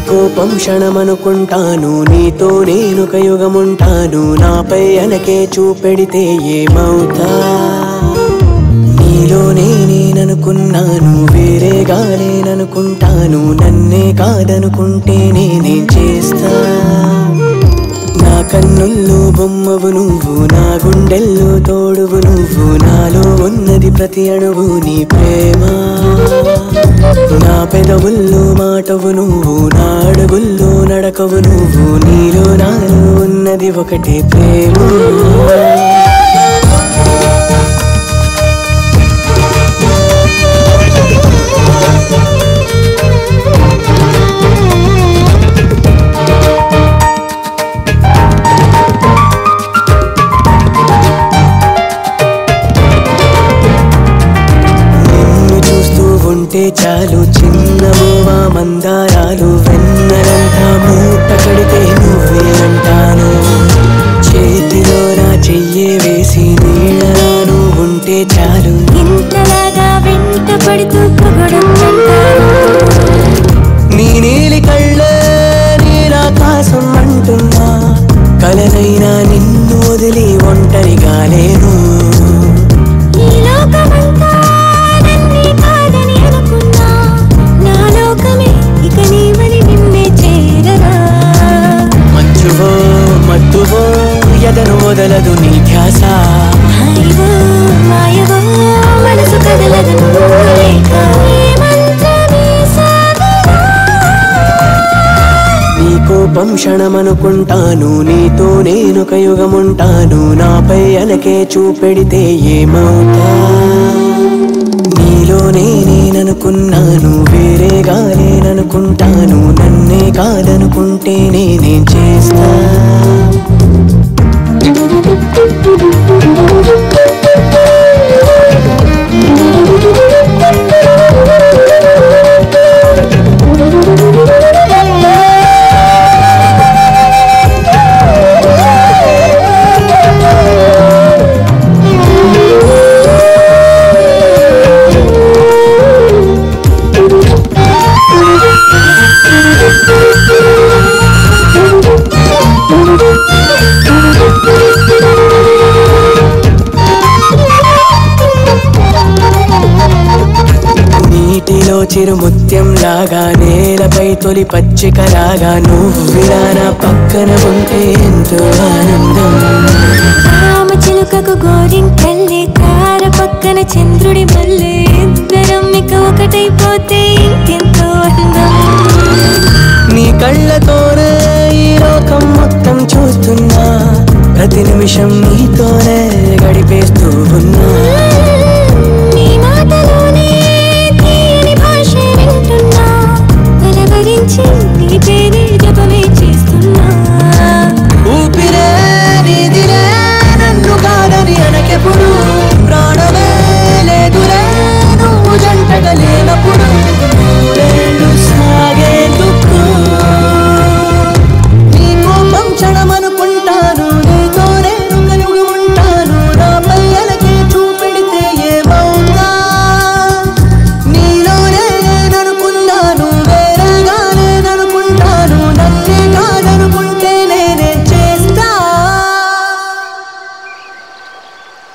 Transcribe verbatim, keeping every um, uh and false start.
కోపం క్షణమనుకుంటాను, నీతో నేనొక యుగముంటాను. నాపై అలకే చూపెడితే ఏమవుతా? నీలోనే నేననుకున్నాను, వేరేగా నేననుకుంటాను. నన్నే కాదనుకుంటే నేనేం చేస్తా? నా కన్నుల్లో బొమ్మవు నువ్వు, నా గుండెల్లో తోడువు నువ్వు. నాలో ఉన్నది ప్రతి అణువు నీ ప్రేమ. నా పెదవుల్లో మాటవు నువ్వు, నా అడుగుల్లో నడకవు నువ్వు. నీలో నాలో ఉన్నది ఒకటే ప్రేమ. చాలు చిన్నవోవా మందారాలు, వెన్నెలంతా మూట కడితే నువ్వే అంటాను. చేతిలో నా చెయ్యే వేసి నీడలాను ఉంటే చాలు. ఇంతలాగా వెంట పడుతూ నీ నీలి కళ్ళే నీరాకాశం అంటున్నా. కలనైనా నిన్ను వదిలి ఒంటరిగా లేను. మత్తువో ఎదను వదలదు నీ ధ్యాస. మనసు కదలదు నీ కోపం క్షణమనుకుంటాను, నీతో నేనొక యుగముంటాను. నాపై అలకే చూపెడితే ఏమవుతా? నీలోనే నేననుకున్నాను, వేరేగా నేననుకుంటాను. నన్నే కాదనుకుంటే నేనేం చేస్తా? నీటిలో చిరుముత్యం లాగా, నేలపై తొలి పచ్చికలాగా. నువ్విలా నా పక్కన ఉంటే ఎంతో ఆనందం. రామచిలుకకు గోరింకల్లే, తార పక్కన చంద్రుడి మల్లె. ఇద్దరం ఇక ఒకటైపోతే ఇంకెంతో అందం. నీ కళ్ళతోనే ఈ లోకం మొత్తం చూస్తున్నా. ప్రతి నిమిషం నీతోనే గడిపేస్తూ ఉన్నా.